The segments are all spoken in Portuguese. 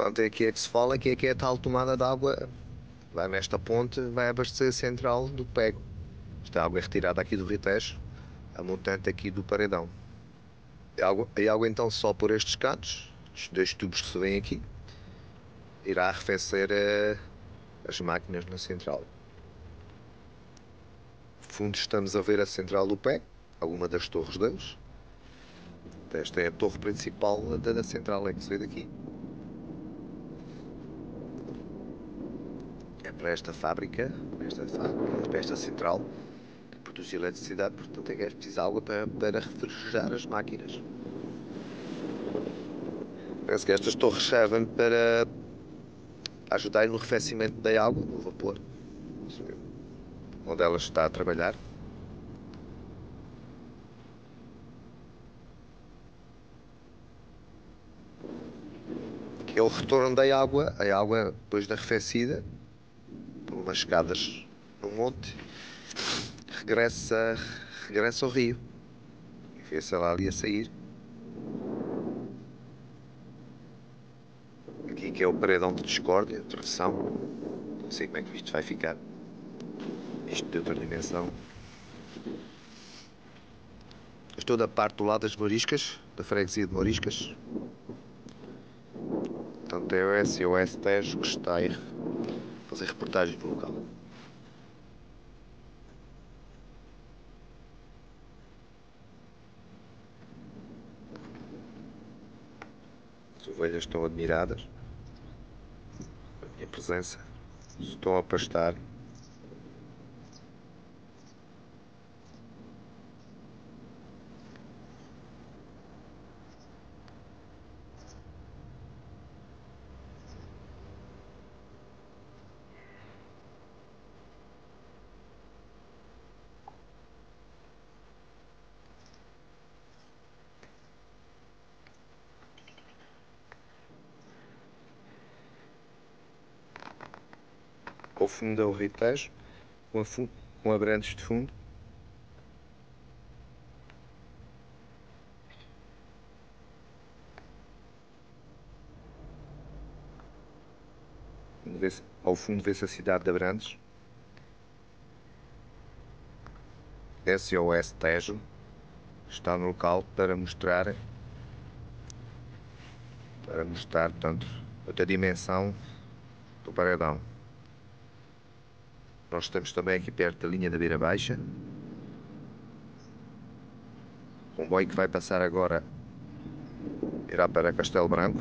Portanto, é aqui é que se fala que é a tal tomada de água. Vai nesta ponte, vai abastecer a central do Pego. Esta água é retirada aqui do Ritejo, a montante aqui do Paredão. A água então só por estes cantos, estes dois tubos que se vêem aqui, irá arrefecer as máquinas na central. No fundo estamos a ver a central do Pego, alguma das torres deles. Esta é a torre principal da central, é que se vê daqui. É para esta fábrica, para esta central, que produz eletricidade, portanto é que é preciso água para refrigerar as máquinas. Penso que estas torres servem para ajudar no arrefecimento da água, do vapor, onde ela está a trabalhar. Que é o retorno da água, a água depois de arrefecida, por umas escadas no monte, regressa ao rio. E vê-se ela ali a sair. Aqui que é o paredão de discórdia, de tração. Não sei como é que isto vai ficar. Isto de outra dimensão. Estou da parte do lado das Moriscas, da freguesia de Moriscas. Portanto é o SOS Tejo que está a fazer reportagens no local. As ovelhas estão admiradas da minha presença, estão a pastar. Ao fundo é o Ritejo, com abrantes de fundo. Ao fundo vê-se a cidade de Abrantes. SOS Tejo está no local para mostrar portanto, a dimensão do paredão. Nós estamos também aqui perto da linha da Beira Baixa. O comboio que vai passar agora irá para Castelo Branco.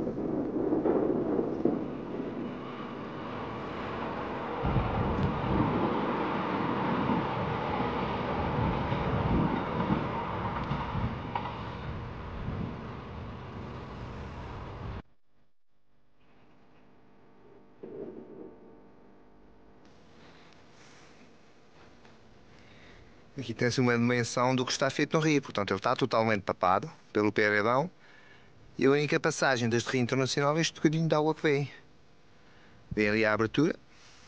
Aqui tem-se uma dimensão do que está feito no rio, portanto ele está totalmente tapado pelo paredão e a única passagem deste rio internacional é este bocadinho de água que vem. Vem ali a abertura.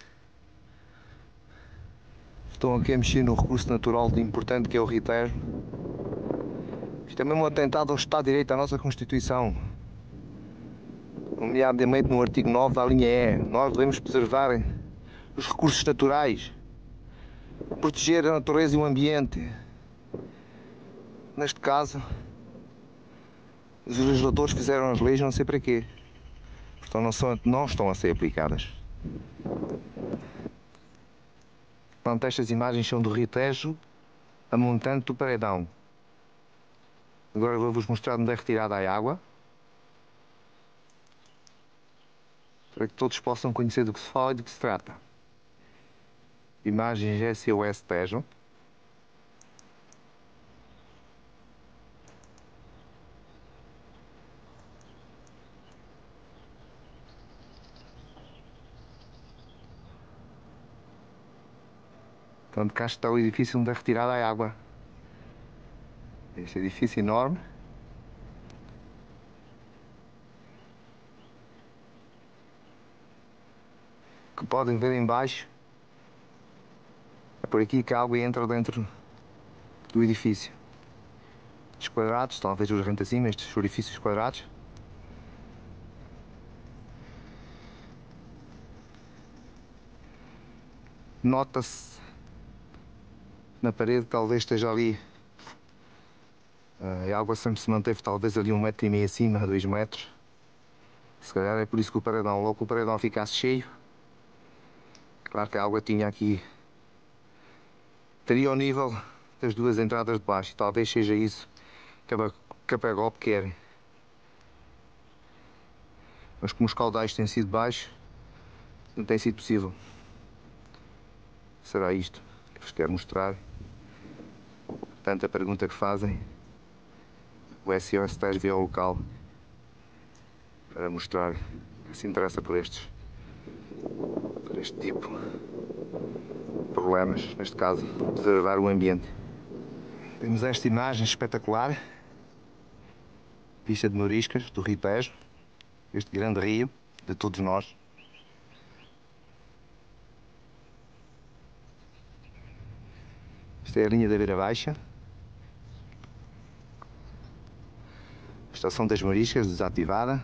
Estão aqui a mexer no recurso natural importante que é o Ritejo. Isto é mesmo um atentado ao Estado de Direito da nossa Constituição. Nomeadamente no artigo 9 da linha E. Nós devemos preservar os recursos naturais, proteger a natureza e o ambiente. Neste caso, os legisladores fizeram as leis não sei para quê. Portanto não estão a ser aplicadas. Portanto, estas imagens são do Ritejo, a montante do paredão. Agora vou-vos mostrar onde é retirada a água, para que todos possam conhecer do que se fala e do que se trata. Imagens SOS Tejo. Portanto, cá está o edifício onde é retirada a água. Este edifício enorme. Que podem ver em baixo. É por aqui que a água entra dentro do edifício. Estes quadrados, talvez os rentacimas, estes orifícios quadrados. Nota-se na parede, talvez esteja ali. A água sempre se manteve talvez ali 1,5 m acima, 2 metros. Se calhar é por isso que o paredão, logo que o paredão ficasse cheio, claro que a água tinha aqui, teria o nível das duas entradas de baixo, e talvez seja isso que a Pegop quer. Mas como os caudais têm sido baixos, não tem sido possível. Será isto que vos quero mostrar. Portanto, a pergunta que fazem, o SOS Tejo veio ao local para mostrar que se interessa por este tipo de problemas, neste caso, preservar o ambiente. Temos esta imagem espetacular, pista de Mouriscas, do Rio Tejo, este grande rio de todos nós. Esta é a linha da Beira Baixa, Estação das Mouriscas desativada.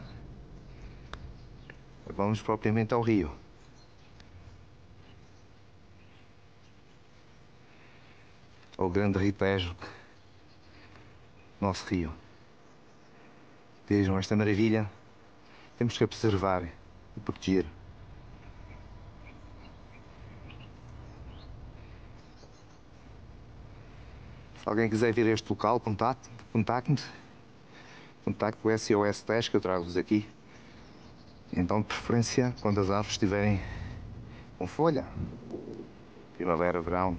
Vamos propriamente ao rio. Ao grande Rio Tejo, nosso rio. Vejam esta maravilha, temos que a preservar e proteger. Se alguém quiser vir a este local, contacte-me. Contacte o SOS Tejo que eu trago-vos aqui. Então, de preferência, quando as árvores estiverem com folha, primavera, verão.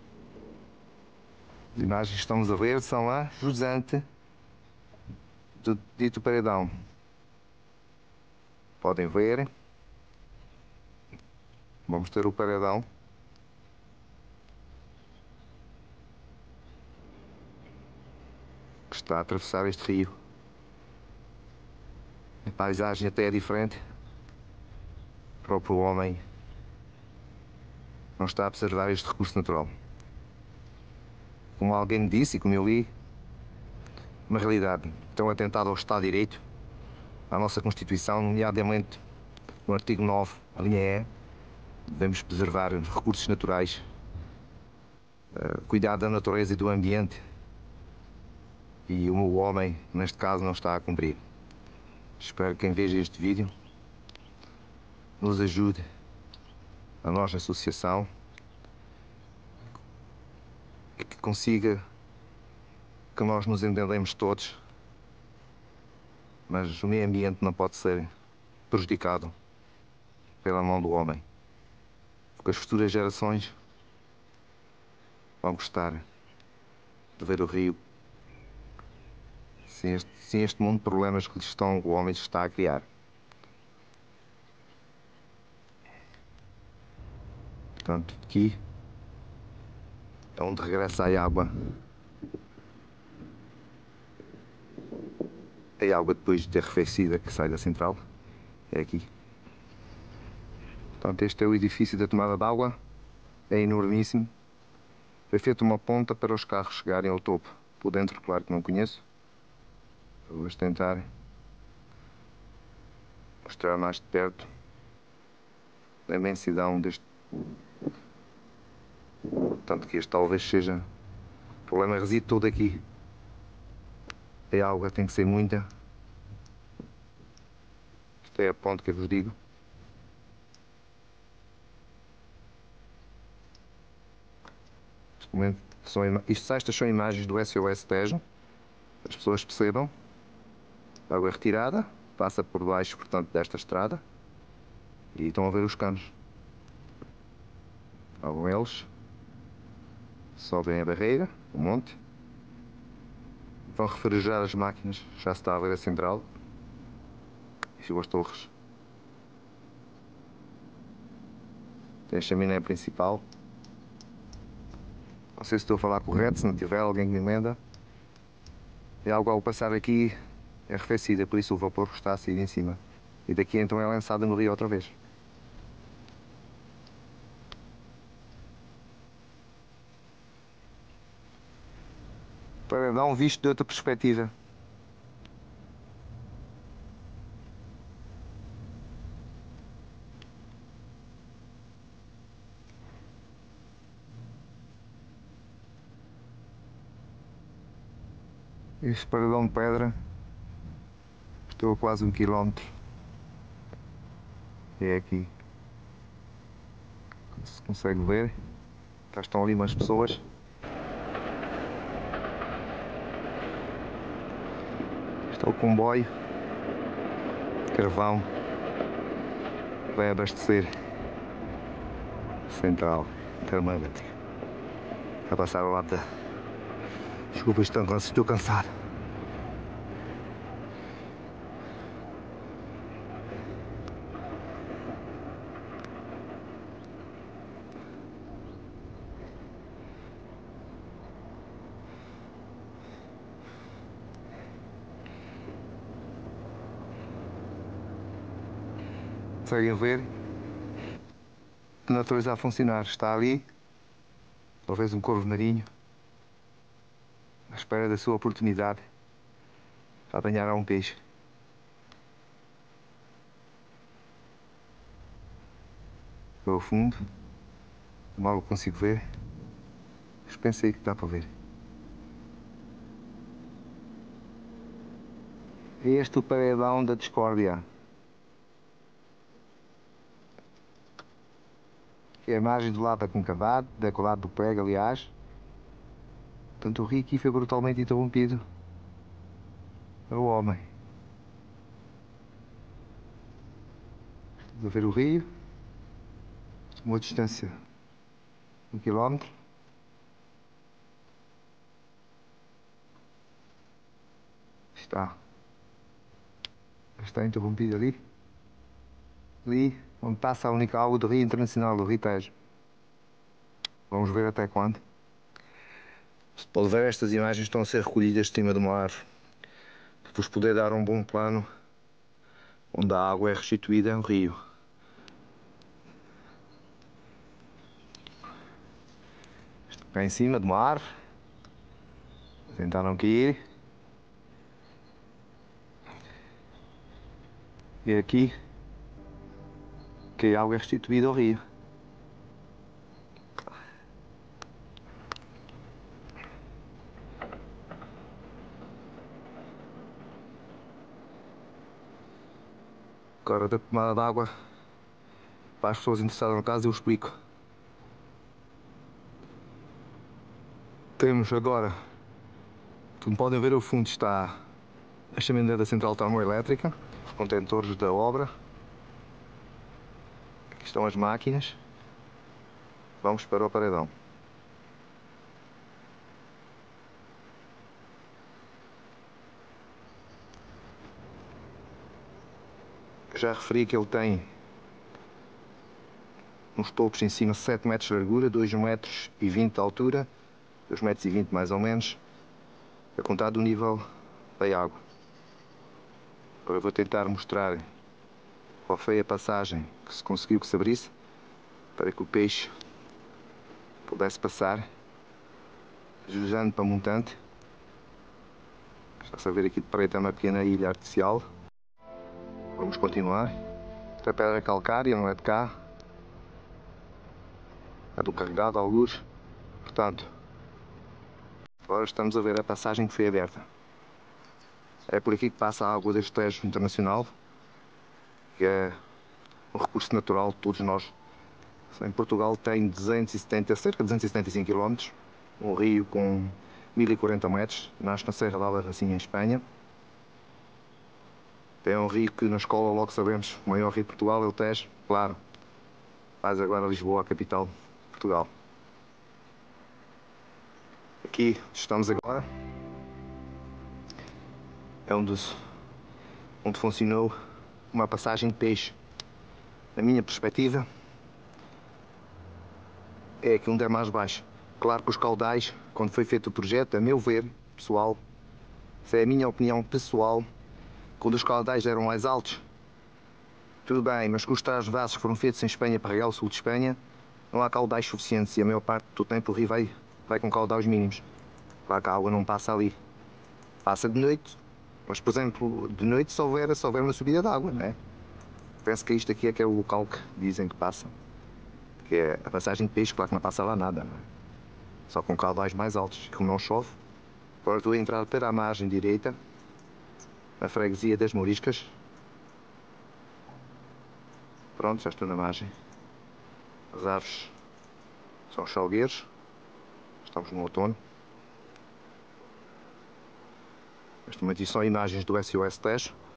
As imagens que estamos a ver são a jusante do dito paredão. Podem ver. Vamos ter o paredão. Que está a atravessar este rio. A paisagem até é diferente. O próprio homem não está a preservar este recurso natural. Como alguém me disse e como eu li, uma realidade tão atentada ao Estado de Direito, à nossa Constituição, nomeadamente no artigo 9, a linha E, devemos preservar recursos naturais, cuidar da natureza e do ambiente, e o homem, neste caso, não está a cumprir. Espero que quem veja este vídeo nos ajude, a nós na associação, e que consiga que nós nos entendemos todos, mas o meio ambiente não pode ser prejudicado pela mão do homem, porque as futuras gerações vão gostar de ver o rio sem este mundo de problemas que o homem está a criar. Portanto, aqui é onde regressa a água. A água depois de ter arrefecida que sai da central é aqui. Portanto, este é o edifício da tomada de água. É enormíssimo. Foi feita uma ponta para os carros chegarem ao topo. Por dentro, claro que não conheço. Vou tentar mostrar mais de perto a imensidão deste. Tanto que este talvez seja o problema, reside todo aqui. A água tem que ser muita. Isto é a ponte que eu vos digo. Estas são imagens do SOS Tejo. As pessoas percebam. A água é retirada, passa por baixo, portanto, desta estrada. E estão a ver os canos. Vão eles. Sobem a barreira, o monte. Vão refrigerar as máquinas. Já se está a ver a central. E as torres. Tem a chaminé principal. Não sei se estou a falar correto, se não tiver alguém que me emenda. E a água ao passar aqui é arrefecida, por isso o vapor está a sair em cima. E daqui então é lançada no rio outra vez. Para dar um visto de outra perspectiva. Este paredão de pedra estou a quase 1 quilómetro. É aqui. Se consegue ver, já estão ali umas pessoas. Está o comboio carvão vai abastecer Central Termoelétrica. A passar ao lado da... Desculpa, estou cansado. Conseguem ver a natureza a funcionar. Está ali, talvez um corvo marinho, à espera da sua oportunidade para apanhar um peixe. Estou ao fundo, mal consigo ver, mas pensei que dá para ver. É este o paredão da discórdia. Que é a margem do lado da Concavado, da lado do Prego, aliás. Portanto, o rio aqui foi brutalmente interrompido pelo homem. Estamos a ver o rio, uma distância de 1 quilómetro. Está interrompido ali. Ali onde passa a única água do Rio Internacional, do Rio Tejo. Vamos ver até quando. Se pode ver, estas imagens estão a ser recolhidas de cima de uma árvore, para vos poder dar um bom plano onde a água é restituída ao rio. Estou cá em cima de uma árvore, tentaram cair. E aqui que a água é restituída ao rio. Agora da tomada de água, para as pessoas interessadas no caso, eu explico. Temos agora, como podem ver, ao fundo está a chaminé da Central Termoelétrica, os contentores da obra. Aqui estão as máquinas. Vamos para o paredão. Já referi que ele tem uns topos em cima 7 metros de largura, 2,20 metros de altura, 2,20 metros mais ou menos, a contar do nível da água. Agora vou tentar mostrar qual foi a passagem que se conseguiu que se abrisse, para que o peixe pudesse passar, deslizando para montante. Está-se a ver aqui de preto, é uma pequena ilha artificial. Vamos continuar. Esta pedra calcária não é de cá, é do carregado, algures. Portanto, agora estamos a ver a passagem que foi aberta. É por aqui que passa a água deste Tejo Internacional, que é um recurso natural de todos nós. Em Portugal tem 270, cerca de 275 km, um rio com 1040 metros, nasce na Serra da Albarracín, em Espanha. É um rio que na escola logo sabemos, o maior rio de Portugal é o Tejo, claro. Faz agora Lisboa a capital de Portugal. Aqui estamos agora. É onde funcionou uma passagem de peixe. Na minha perspectiva, é aqui onde é mais baixo. Claro que os caudais, quando foi feito o projeto, a meu ver, pessoal, essa é a minha opinião pessoal, quando os caudais eram mais altos, tudo bem, mas com os trasvassos que foram feitos em Espanha para regar o sul de Espanha, não há caudais suficientes e a maior parte do tempo o rio vai com caudais mínimos. Claro que a água não passa ali. Passa de noite, mas, por exemplo, de noite só houver uma subida de água, não é? Penso que isto aqui é que é o local que dizem que passa, que é a passagem de peixe. Claro que não passa lá nada, não é? Só com caudais mais altos. Como não chove, Agora estou a entrar para a margem direita, a freguesia das Moriscas. Pronto, já estou na margem. As árvores são os salgueiros. Estamos no outono. Neste momento, são imagens do SOS Tejo.